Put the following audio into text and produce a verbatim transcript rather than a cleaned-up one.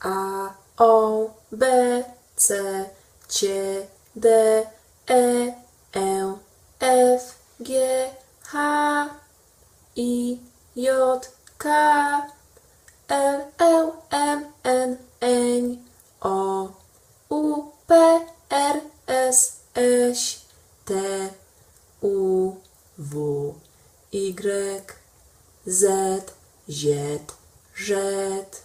A, O, B, C, C, D, E, E, F, G, H, I, J, K, L, L, M, N, N, O, U, P, R, S, S, T, U, W, Y, Z, Z, Z.